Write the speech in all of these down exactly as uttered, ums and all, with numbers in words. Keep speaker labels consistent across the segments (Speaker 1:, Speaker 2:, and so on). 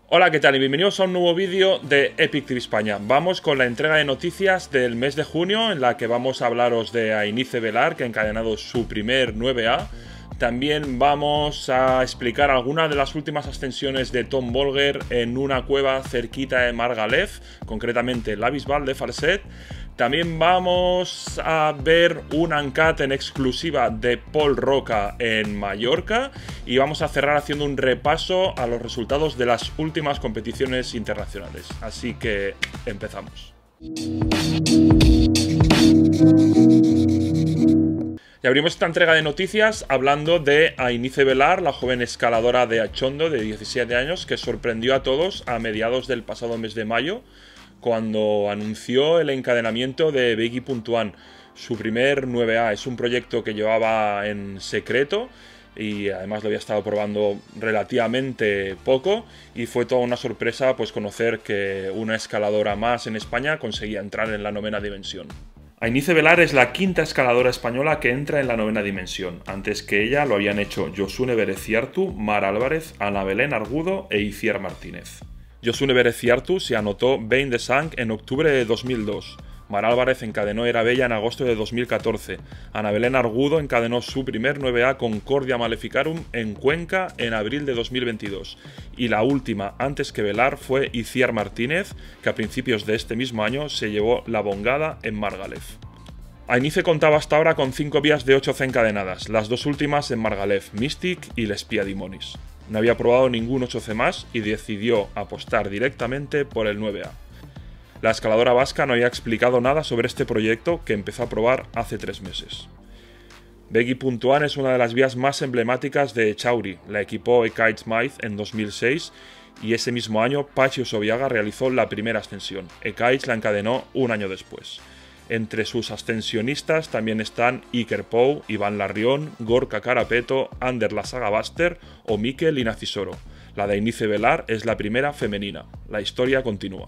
Speaker 1: Hola, ¿qué tal? Y bienvenidos a un nuevo vídeo de Epic T V España. Vamos con la entrega de noticias del mes de junio, en la que vamos a hablaros de Ainice Velar, que ha encadenado su primer nueve A. También vamos a explicar algunas de las últimas ascensiones de Tom Bolger en una cueva cerquita de Margalef, concretamente la Bisbal de Falset. También vamos a ver un uncut en exclusiva de Pol Roca en Mallorca y vamos a cerrar haciendo un repaso a los resultados de las últimas competiciones internacionales. Así que empezamos. Y abrimos esta entrega de noticias hablando de Ainice Velar, la joven escaladora de Achondo de diecisiete años que sorprendió a todos a mediados del pasado mes de mayo, cuando anunció el encadenamiento de Beggy punto one, su primer nueve A. Es un proyecto que llevaba en secreto y además lo había estado probando relativamente poco, y fue toda una sorpresa pues conocer que una escaladora más en España conseguía entrar en la novena dimensión. Ainice Velar es la quinta escaladora española que entra en la novena dimensión. Antes que ella lo habían hecho Josune Bereciartu, Mar Álvarez, Ana Belén Argudo e Iciar Martínez. Josune Bereciartu se anotó veinte de Sang en octubre de dos mil dos. Mar Álvarez encadenó Era Bella en agosto de dos mil catorce. Ana Belén Argudo encadenó su primer nueve A Concordia Maleficarum en Cuenca en abril de dos mil veintidós. Y la última, antes que Velar, fue Iciar Martínez, que a principios de este mismo año se llevó la bongada en Margalef. Ainice contaba hasta ahora con cinco vías de ocho C encadenadas, las dos últimas en Margalef, Mystic y L'Espia Dimonis. No había probado ningún ocho C más y decidió apostar directamente por el nueve A. La escaladora vasca no había explicado nada sobre este proyecto, que empezó a probar hace tres meses. Beggy punto one es una de las vías más emblemáticas de Echauri. La equipó Ekaich Smythe en dos mil seis y ese mismo año Pachi Osoviaga realizó la primera ascensión. Ekaich la encadenó un año después. Entre sus ascensionistas también están Iker Pou, Iván Larrión, Gorka Carapeto, Ander Lasagabaster o Mikel Inacisoro. La de Ainice Velar es la primera femenina. La historia continúa.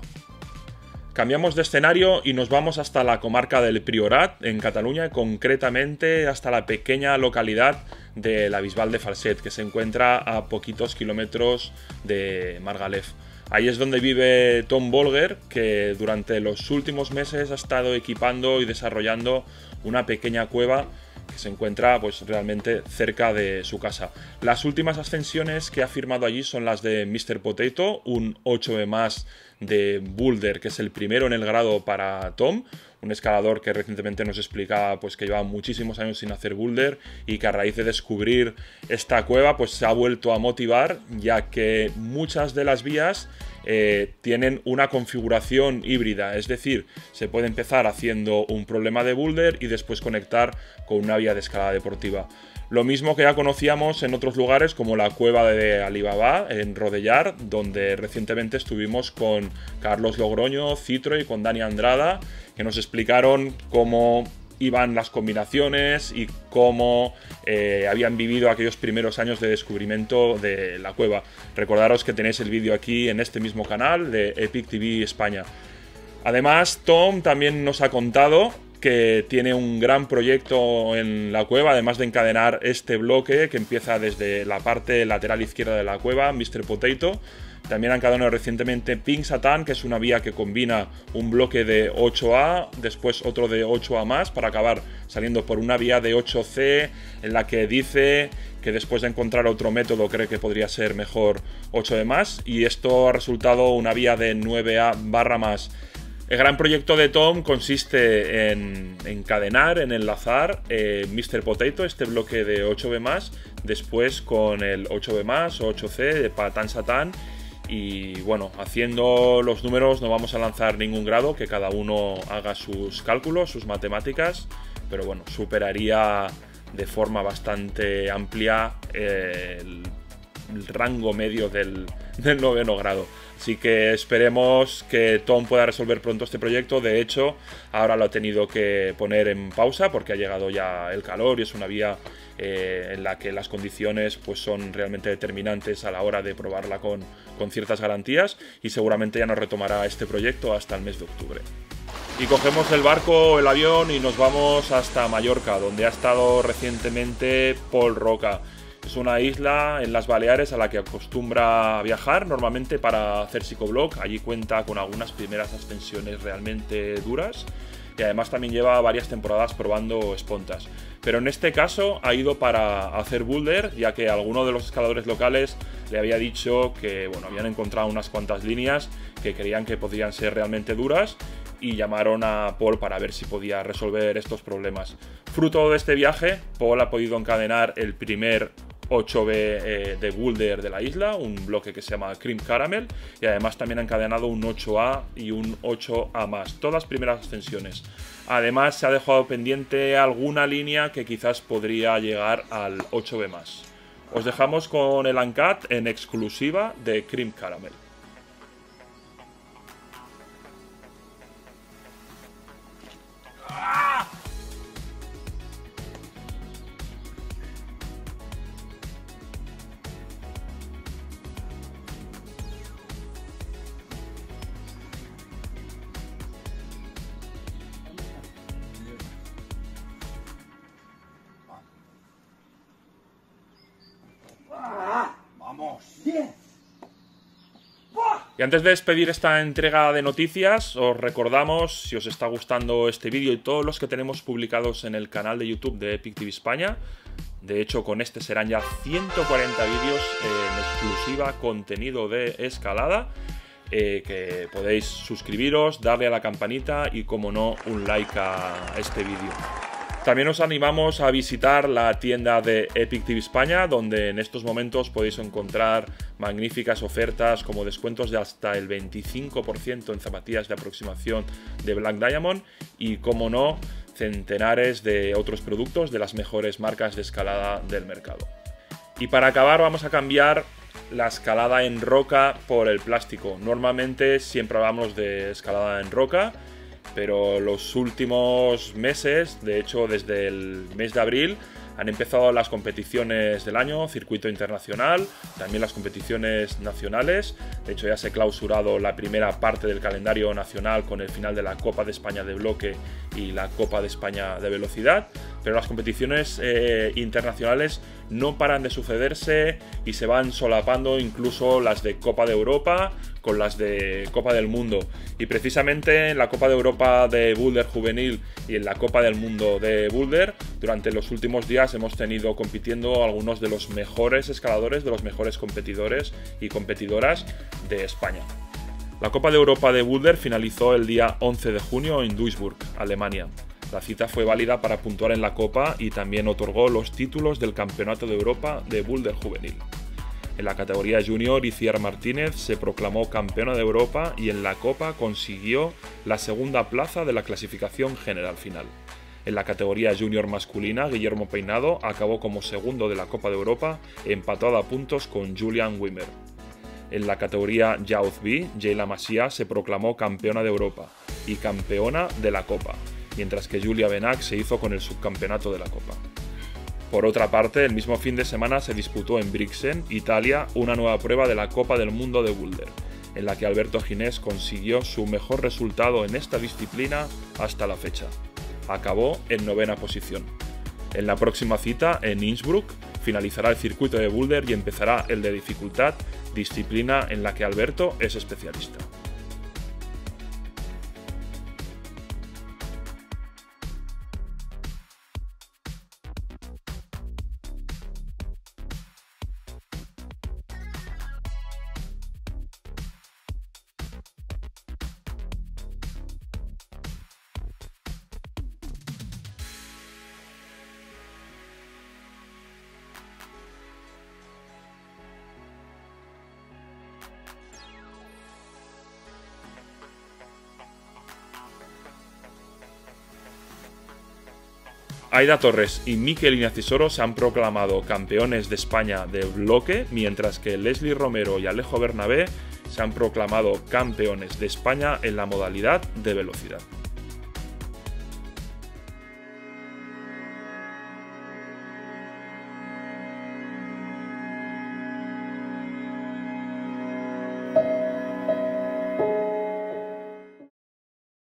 Speaker 1: Cambiamos de escenario y nos vamos hasta la comarca del Priorat, en Cataluña, concretamente hasta la pequeña localidad de la Bisbal de Falset, que se encuentra a poquitos kilómetros de Margalef. Ahí es donde vive Tom Bolger, que durante los últimos meses ha estado equipando y desarrollando una pequeña cueva que se encuentra pues realmente cerca de su casa. Las últimas ascensiones que ha firmado allí son las de míster Potato, un ocho B más de Boulder, que es el primero en el grado para Tom, un escalador que recientemente nos explicaba pues que lleva muchísimos años sin hacer boulder y que a raíz de descubrir esta cueva pues se ha vuelto a motivar, ya que muchas de las vías eh, tienen una configuración híbrida, es decir, se puede empezar haciendo un problema de boulder y después conectar con una vía de escalada deportiva. Lo mismo que ya conocíamos en otros lugares como la cueva de Alibaba en Rodellar, donde recientemente estuvimos con Carlos Logroño, Citro y con Dani Andrada, que nos explicaron cómo iban las combinaciones y cómo eh, habían vivido aquellos primeros años de descubrimiento de la cueva. Recordaros que tenéis el vídeo aquí en este mismo canal de Epic T V España. Además, Tom también nos ha contado que tiene un gran proyecto en la cueva, además de encadenar este bloque que empieza desde la parte lateral izquierda de la cueva, míster Potato. También han encadenado recientemente Pink Satan, que es una vía que combina un bloque de ocho A, después otro de ocho A más, para acabar saliendo por una vía de ocho C, en la que dice que después de encontrar otro método cree que podría ser mejor ocho D más, y esto ha resultado una vía de nueve A barra más. El gran proyecto de Tom consiste en encadenar, en enlazar eh, míster Potato, este bloque de ocho B más, después con el ocho B más o ocho C de Patan Satan. Y bueno, haciendo los números no vamos a lanzar ningún grado, que cada uno haga sus cálculos, sus matemáticas, pero bueno, superaría de forma bastante amplia eh, el, el rango medio del, del noveno grado. Así que esperemos que Tom pueda resolver pronto este proyecto. De hecho, ahora lo ha tenido que poner en pausa porque ha llegado ya el calor y es una vía eh, en la que las condiciones pues, son realmente determinantes a la hora de probarla con, con ciertas garantías, y seguramente ya no retomará este proyecto hasta el mes de octubre. Y cogemos el barco, el avión, y nos vamos hasta Mallorca, donde ha estado recientemente Pol Roca. Es una isla en las Baleares a la que acostumbra a viajar normalmente para hacer psicoblock. Allí cuenta con algunas primeras ascensiones realmente duras y además también lleva varias temporadas probando espontas. Pero en este caso ha ido para hacer boulder, ya que alguno de los escaladores locales le había dicho que bueno, habían encontrado unas cuantas líneas que creían que podrían ser realmente duras y llamaron a Paul para ver si podía resolver estos problemas. Fruto de este viaje, Paul ha podido encadenar el primer ocho B eh, de boulder de la isla, un bloque que se llama Cream Caramel, y además también ha encadenado un ocho A y un ocho A más, todas primeras ascensiones. Además se ha dejado pendiente alguna línea que quizás podría llegar al ocho B más. Os dejamos con el Uncut en exclusiva de Cream Caramel. Y antes de despedir esta entrega de noticias, os recordamos, si os está gustando este vídeo y todos los que tenemos publicados en el canal de YouTube de Epic T V España, de hecho con este serán ya ciento cuarenta vídeos en exclusiva, contenido de escalada, eh, que podéis suscribiros, darle a la campanita y, como no, un like a este vídeo. También os animamos a visitar la tienda de Epic T V España, donde en estos momentos podéis encontrar magníficas ofertas como descuentos de hasta el veinticinco por ciento en zapatillas de aproximación de Black Diamond y, como no, centenares de otros productos de las mejores marcas de escalada del mercado. Y para acabar vamos a cambiar la escalada en roca por el plástico. Normalmente siempre hablamos de escalada en roca, pero los últimos meses, de hecho desde el mes de abril, han empezado las competiciones del año, circuito internacional, también las competiciones nacionales. De hecho ya se ha clausurado la primera parte del calendario nacional con el final de la Copa de España de bloque y la Copa de España de velocidad. Pero las competiciones eh, internacionales no paran de sucederse y se van solapando incluso las de Copa de Europa con las de Copa del Mundo. Y precisamente en la Copa de Europa de Boulder Juvenil y en la Copa del Mundo de Boulder, durante los últimos días hemos tenido compitiendo algunos de los mejores escaladores, de los mejores competidores y competidoras de España. La Copa de Europa de Boulder finalizó el día once de junio en Duisburg, Alemania. La cita fue válida para puntuar en la Copa y también otorgó los títulos del Campeonato de Europa de Boulder Juvenil. En la categoría Junior, Iciar Martínez se proclamó campeona de Europa y en la Copa consiguió la segunda plaza de la clasificación general final. En la categoría Junior masculina, Guillermo Peinado acabó como segundo de la Copa de Europa, empatado a puntos con Julian Wimmer. En la categoría Youth B, Jayla Masia se proclamó campeona de Europa y campeona de la Copa, mientras que Julia Benac se hizo con el subcampeonato de la Copa. Por otra parte, el mismo fin de semana se disputó en Brixen, Italia, una nueva prueba de la Copa del Mundo de Boulder, en la que Alberto Ginés consiguió su mejor resultado en esta disciplina hasta la fecha. Acabó en novena posición. En la próxima cita, en Innsbruck, finalizará el circuito de Boulder y empezará el de dificultad, disciplina en la que Alberto es especialista. Aida Torres y Mikel Inacisoro se han proclamado campeones de España de bloque, mientras que Leslie Romero y Alejo Bernabé se han proclamado campeones de España en la modalidad de velocidad.